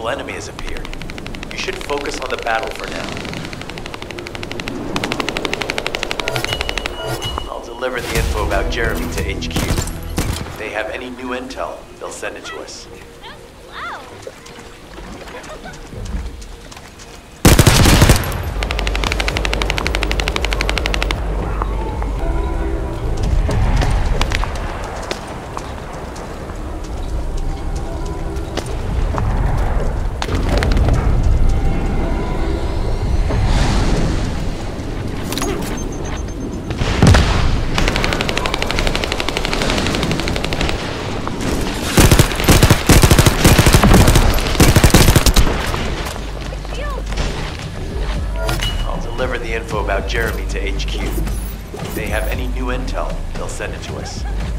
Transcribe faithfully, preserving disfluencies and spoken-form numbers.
hostile enemy has appeared. You should focus on the battle for now. I'll deliver the info about Jeremy to H Q. If they have any new intel, they'll send it to us. Deliver the info about Jeremy to H Q. If they have any new intel, they'll send it to us.